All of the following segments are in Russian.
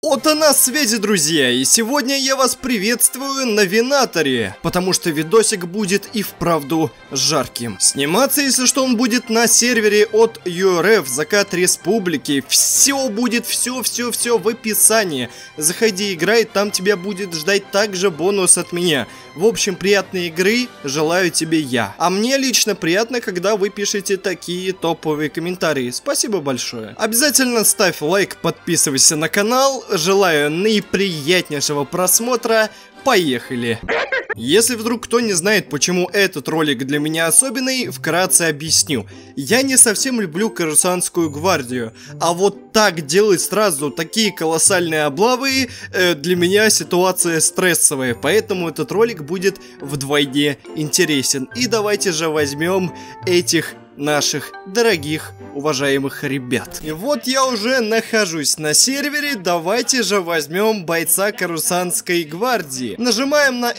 Вот она связи, друзья, и сегодня я вас приветствую на Винаторе, потому что видосик будет и вправду жарким. Сниматься, если что, он будет на сервере от URF, Закат Республики. Все будет, все в описании. Заходи, играй, там тебя будет ждать также бонус от меня. В общем, приятной игры желаю тебе я. А мне лично приятно, когда вы пишете такие топовые комментарии. Спасибо большое. Обязательно ставь лайк, подписывайся на канал. Желаю наиприятнейшего просмотра. Поехали! Если вдруг кто не знает, почему этот ролик для меня особенный, вкратце объясню. Я не совсем люблю Корусантскую гвардию, а вот так делать сразу такие колоссальные облавы, для меня ситуация стрессовая, поэтому этот ролик будет вдвойне интересен. И давайте же возьмем этих наших дорогих, уважаемых ребят. И вот я уже нахожусь на сервере, давайте же возьмем бойца Корусантской гвардии. Нажимаем на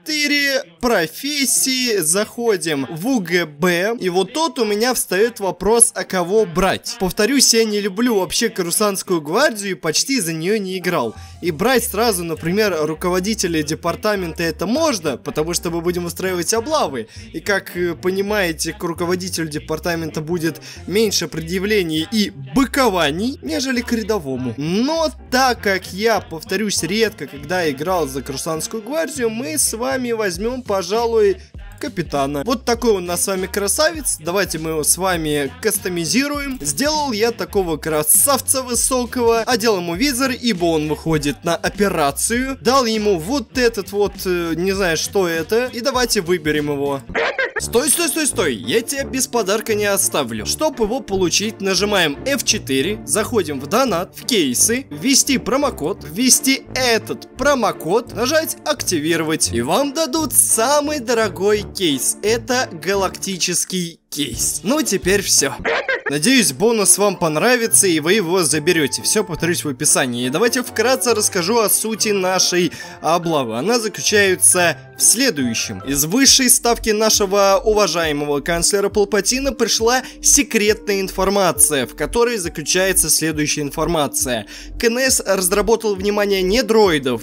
F4, профессии, заходим в УГБ, и вот тут у меня встает вопрос, а кого брать. Повторюсь, я не люблю вообще Корусантскую гвардию и почти за нее не играл. И брать сразу, например, руководителя департамента это можно, потому что мы будем устраивать облавы. И как понимаете, к руководителю департамента будет меньше предъявлений и быкований, нежели к рядовому. Но так как я, повторюсь, редко когда играл за Корусантскую гвардию, мы с вами возьмем, пожалуй, капитана. Вот такой он у нас с вами красавец. Давайте мы его с вами кастомизируем. Сделал я такого красавца высокого. Одел ему визор, ибо он выходит на операцию. Дал ему вот этот вот, не знаю, что это. И давайте выберем его. Стой, я тебя без подарка не оставлю. Чтобы его получить, нажимаем F4, заходим в донат, в кейсы, ввести промокод, ввести этот промокод, нажать активировать. И вам дадут самый дорогой кейс. Это галактический кейс. Ну, теперь все. Надеюсь, бонус вам понравится и вы его заберете. Все, повторюсь, в описании. И давайте вкратце расскажу о сути нашей облавы. Она заключается в следующем. Из высшей ставки нашего уважаемого канцлера Палпатина пришла секретная информация, в которой заключается следующая информация. КНС разработал, внимание, не дроидов,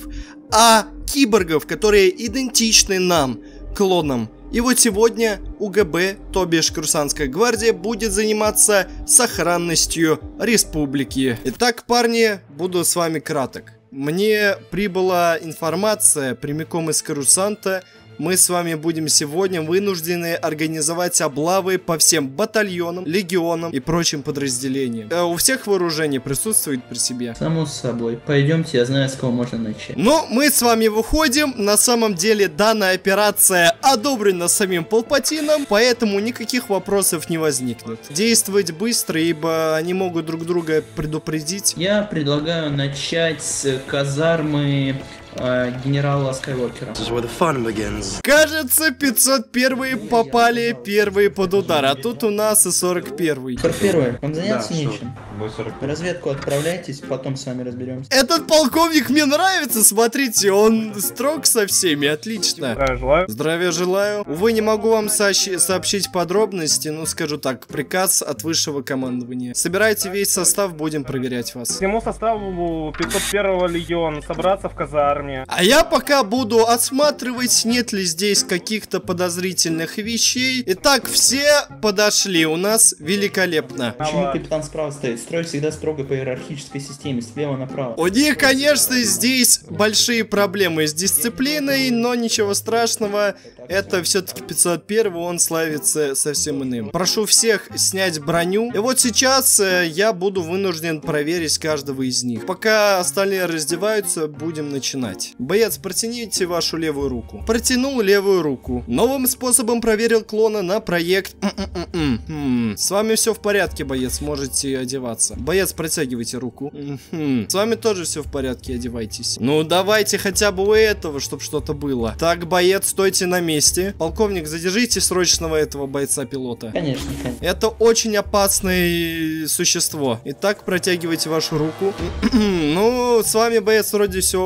а киборгов, которые идентичны нам, клонам. И вот сегодня УГБ, то бишь Корусантская гвардия, будет заниматься сохранностью республики. Итак, парни, буду с вами краток. Мне прибыла информация прямиком из Корусанта. Мы с вами будем сегодня вынуждены организовать облавы по всем батальонам, легионам и прочим подразделениям. У всех вооружение присутствует при себе? Само собой. Пойдемте, я знаю, с кого можно начать. Но мы с вами выходим. На самом деле данная операция одобрена самим Палпатином, поэтому никаких вопросов не возникнет. Действовать быстро, ибо они могут друг друга предупредить. Я предлагаю начать с казармы генерала Скайуокера. Кажется, 501 попали первые под удар, а тут у нас и 41-й. 41-й, вам заняться нечем. Разведку отправляйтесь, потом с вами разберемся. Этот полковник мне нравится, смотрите, он строг со всеми, отлично. Здравия желаю. Здравия желаю. Увы, не могу вам сообщить подробности, ну скажу так, приказ от высшего командования. Собирайте весь состав, будем проверять вас. Всему составу 501-го легиона собраться в казарме. А я пока буду осматривать, нет ли здесь каких-то подозрительных вещей. Итак, все подошли, у нас великолепно. Почему капитан справа стоит? Строй всегда строго по иерархической системе, слева направо. У них, конечно, здесь большие проблемы с дисциплиной, но ничего страшного. Это все-таки 501, он славится совсем иным. Прошу всех снять броню. И вот сейчас я буду вынужден проверить каждого из них. Пока остальные раздеваются, будем начинать. Боец, протяните вашу левую руку. Протянул левую руку. Новым способом проверил клона на проект. С вами все в порядке, боец, можете одеваться. Боец, протягивайте руку. С вами тоже все в порядке, одевайтесь. Ну, давайте хотя бы у этого, чтобы что-то было. Так, боец, стойте на месте. Полковник, задержите срочного этого бойца-пилота. Конечно. Это очень опасное существо. Итак, протягивайте вашу руку. Ну, с вами, боец, вроде все в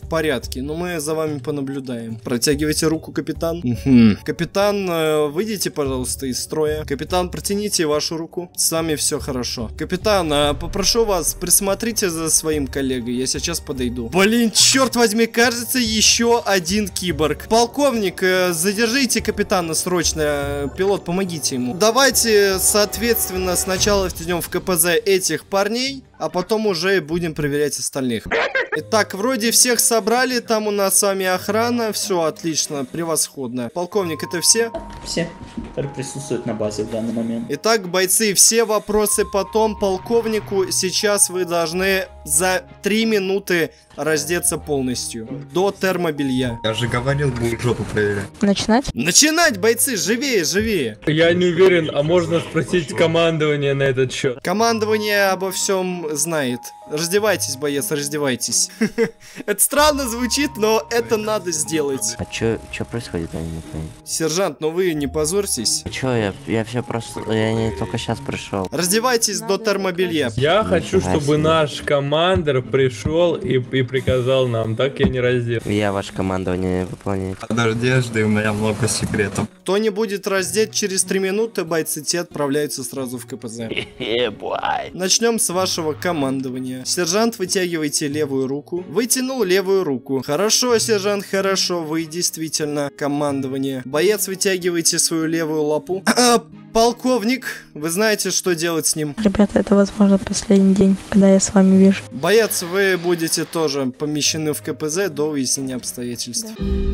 в порядке, но мы за вами понаблюдаем. Протягивайте руку, капитан. Угу. Капитан, выйдите, пожалуйста, из строя. Капитан, протяните вашу руку. С вами все хорошо. Капитан, попрошу вас, присмотрите за своим коллегой. Я сейчас подойду. Блин, черт возьми, кажется, еще один киборг. Полковник, задержите капитана срочно. Пилот, помогите ему. Давайте, соответственно, сначала втянем в КПЗ этих парней, а потом уже будем проверять остальных. Итак, вроде всех собрали, там у нас с вами охрана, все отлично, превосходно. Полковник, это все? Все, которые присутствуют на базе в данный момент. Итак, бойцы, все вопросы потом полковнику. Сейчас вы должны за 3 минуты раздеться полностью, до термобелья. Я же говорил, будем жопу проверять. Начинать? Начинать, бойцы, живее, живее. Я не уверен, а можно спросить командование на этот счет? Командование обо всем знает. Раздевайтесь, боец, раздевайтесь. Это странно звучит, но это надо сделать. А чё происходит, я не понимаю. Сержант, ну вы не позорьтесь. Чё, я все просто, я не только сейчас пришел. Раздевайтесь до термобелья. Я хочу, чтобы наш командир пришел и приказал нам, так я не раздел. Я ваше командование выполняю. Подожди, жди, у меня много секретов. Кто не будет раздет через 3 минуты, бойцы те отправляются сразу в КПЗ. Начнем с вашего командования. Сержант, вытягивайте левую руку. Вытянул левую руку. Хорошо, сержант, хорошо. Вы действительно командование. Боец, вытягивайте свою левую лапу. Полковник, вы знаете, что делать с ним? Ребята, это, возможно, последний день, когда я с вами вижу. Боец, вы будете тоже помещены в КПЗ до выяснения обстоятельств.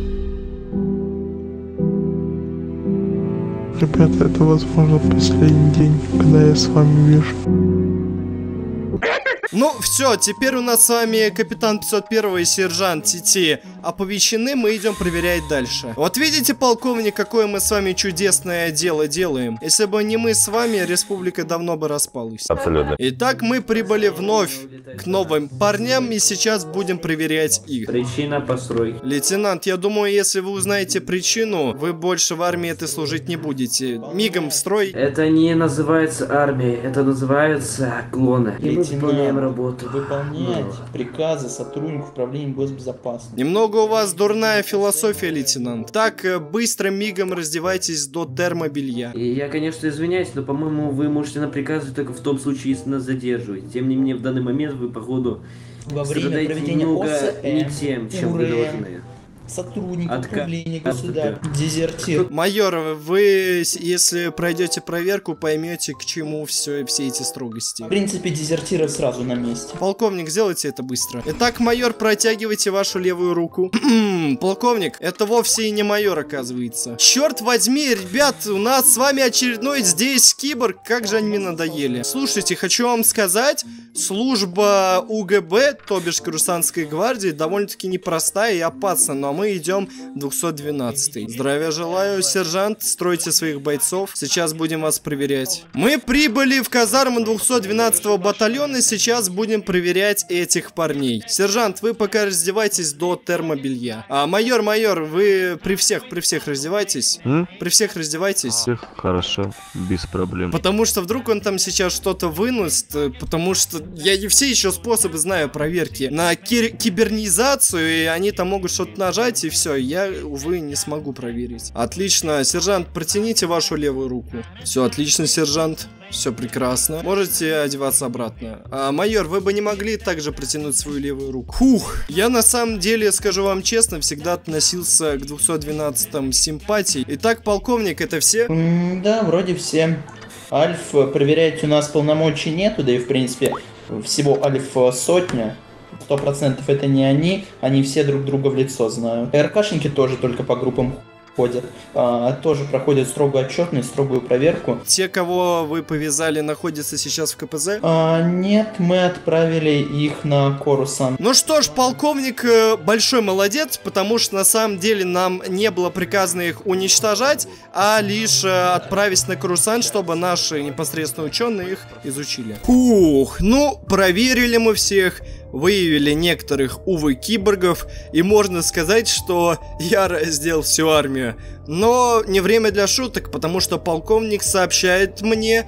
Ребята, это, возможно, последний день, когда я с вами вижу. Ну, все, теперь у нас с вами капитан 501 и сержант Тити оповещены, мы идем проверять дальше. Вот видите, полковник, какое мы с вами чудесное дело делаем. Если бы не мы с вами, республика давно бы распалась. Абсолютно. Итак, мы прибыли вновь к новым парням и сейчас будем проверять их. Причина постройки. Лейтенант, я думаю, если вы узнаете причину, вы больше в армии этой служить не будете. Мигом в строй. Это не называется армией, это называется клоны. И мы выполняем работу. Выполнять приказы сотрудников управления госбезопасности. Немного у вас дурная философия, лейтенант. Так, быстро мигом раздевайтесь до термобелья. И я, конечно, извиняюсь, но, по-моему, вы можете нам приказывать только в том случае, если нас задерживаете. Тем не менее, в данный момент вы, походу, во время проведения не тем, чем вы должны. Сотрудник управления государства. Дезертир. Майор, вы, если пройдете проверку, поймете, к чему все эти строгости. В принципе, дезертиров сразу на месте. Полковник, сделайте это быстро. Итак, майор, протягивайте вашу левую руку. Полковник, это вовсе и не майор, оказывается. Черт возьми, ребят, у нас с вами очередной здесь киборг. Как же они мне надоели. Слушайте, хочу вам сказать, служба УГБ, то бишь Курсантской гвардии, довольно-таки непростая и опасна, но мы идем 212-й. Здравия желаю, сержант, стройте своих бойцов. Сейчас будем вас проверять. Мы прибыли в казарму 212-го батальона, сейчас будем проверять этих парней. Сержант, вы пока раздевайтесь до термобелья. Майор, вы при всех раздевайтесь. При всех раздевайтесь. Хорошо, без проблем. Потому что вдруг он там сейчас что-то выносит, потому что я не все еще способы знаю проверки на кибернизацию, и они там могут что-то нажать, и все, я, увы, не смогу проверить. Отлично, сержант, протяните вашу левую руку. Все, отлично, сержант. Все прекрасно. Можете одеваться обратно. Майор, вы бы не могли также протянуть свою левую руку? Фух, я на самом деле, скажу вам честно, всегда относился к 212-м с симпатией. Итак, полковник, это все? Да, вроде все. Альф, проверять у нас полномочий нету, да и в принципе всего Альф сотня. 100% это не они все друг друга в лицо знают. РКшники тоже только по группам ходят, тоже проходят строгую отчетность, строгую проверку. Те, кого вы повязали, находятся сейчас в КПЗ? Нет, мы отправили их на Корусан. Ну что ж, полковник большой молодец, потому что на самом деле нам не было приказано их уничтожать, а лишь отправить на Корусан, чтобы наши непосредственно ученые их изучили. Ух, ну, проверили мы всех. Выявили некоторых, увы, киборгов, и можно сказать, что я раздел всю армию. Но не время для шуток, потому что полковник сообщает мне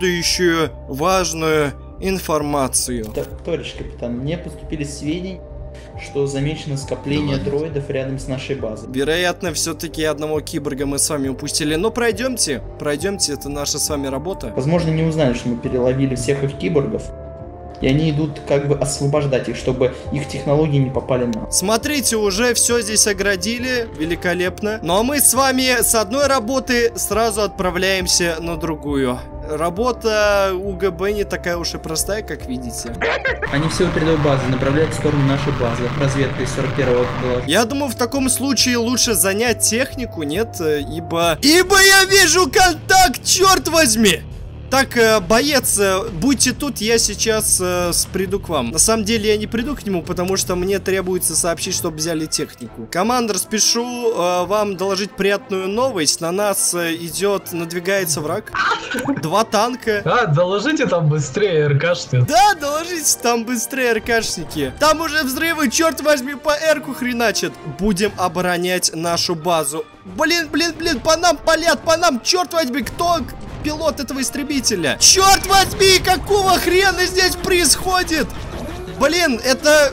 следующую важную информацию. Товарищ капитан, мне поступили сведения что замечено скопление дроидов рядом с нашей базой. Вероятно, все-таки одного киборга мы с вами упустили. Но пройдемте, это наша с вами работа. Возможно, не узнали, что мы переловили всех их киборгов. И они идут как бы освобождать их, чтобы их технологии не попали на нас. Смотрите, уже все здесь оградили, великолепно. Ну а мы с вами с одной работы сразу отправляемся на другую. Работа УГБ не такая уж и простая, как видите. Они все у передовой базы направляют в сторону нашей базы. Разведка из 41-го была. Я думаю, в таком случае лучше занять технику, нет? Ибо я вижу контакт, черт возьми! Так, боец, будьте тут, я сейчас приду к вам. На самом деле я не приду к нему, потому что мне требуется сообщить, чтобы взяли технику. Командор, спешу вам доложить приятную новость. На нас надвигается враг. 2 танка. Доложите там быстрее, РКшники. Да, доложите там быстрее, РКшники. Там уже взрывы, черт возьми, по Эрку хреначат. Будем оборонять нашу базу. Блин, по нам палят, черт возьми, кто... пилот этого истребителя. Черт возьми, какого хрена здесь происходит? Блин, это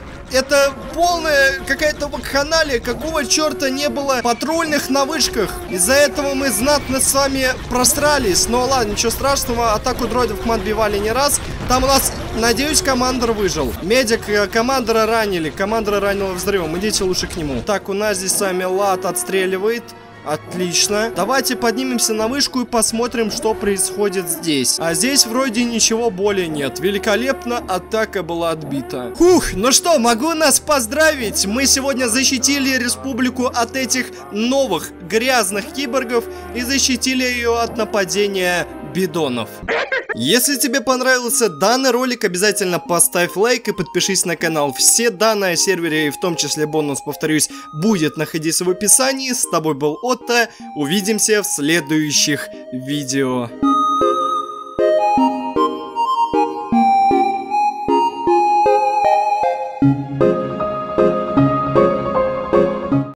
полная какая-то вакханалия. Какого черта не было патрульных на вышках? Из-за этого мы знатно с вами просрались. Но ладно, ничего страшного. Атаку дроидов мы отбивали не раз. Там у нас, надеюсь, командор выжил. Медик командора ранили. Командора ранило взрывом. Идите лучше к нему. Так, у нас здесь с вами лад отстреливает. Отлично. Давайте поднимемся на вышку и посмотрим, что происходит здесь. А здесь вроде ничего более нет. Великолепно, атака была отбита. Фух, ну что, могу нас поздравить. Мы сегодня защитили республику от этих новых грязных киборгов и защитили ее от нападения бидонов. Если тебе понравился данный ролик, обязательно поставь лайк и подпишись на канал. Все данные о сервере, и в том числе бонус, повторюсь, будет находиться в описании. С тобой был Отто. Увидимся в следующих видео.